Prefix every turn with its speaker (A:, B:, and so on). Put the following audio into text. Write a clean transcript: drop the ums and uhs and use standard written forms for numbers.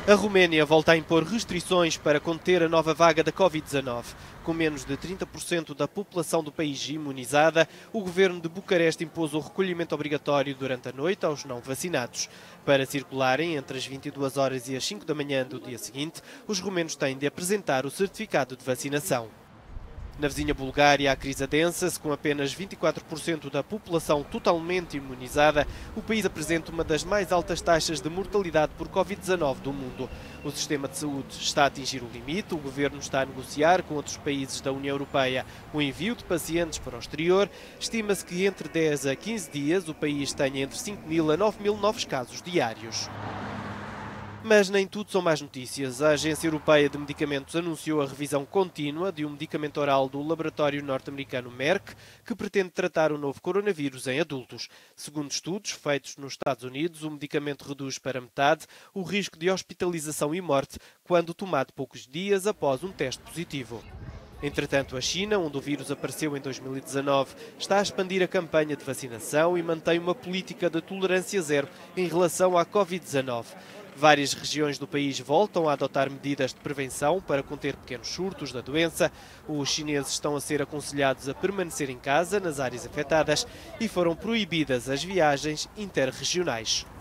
A: A Roménia volta a impor restrições para conter a nova vaga da Covid-19. Com menos de 30% da população do país imunizada, o governo de Bucareste impôs o recolhimento obrigatório durante a noite aos não vacinados. Para circularem entre as 22 horas e as 5 da manhã do dia seguinte, os romenos têm de apresentar o certificado de vacinação. Na vizinha Bulgária, a crise adensa-se, com apenas 24% da população totalmente imunizada. O país apresenta uma das mais altas taxas de mortalidade por Covid-19 do mundo. O sistema de saúde está a atingir o limite. O governo está a negociar com outros países da União Europeia o envio de pacientes para o exterior. Estima-se que entre 10 a 15 dias o país tenha entre 5.000 a 9.000 novos casos diários. Mas nem tudo são más notícias. A Agência Europeia de Medicamentos anunciou a revisão contínua de um medicamento oral do laboratório norte-americano Merck, que pretende tratar o novo coronavírus em adultos. Segundo estudos feitos nos Estados Unidos, o medicamento reduz para metade o risco de hospitalização e morte quando tomado poucos dias após um teste positivo. Entretanto, a China, onde o vírus apareceu em 2019, está a expandir a campanha de vacinação e mantém uma política de tolerância zero em relação à Covid-19. Várias regiões do país voltam a adotar medidas de prevenção para conter pequenos surtos da doença. Os chineses estão a ser aconselhados a permanecer em casa nas áreas afetadas e foram proibidas as viagens interregionais.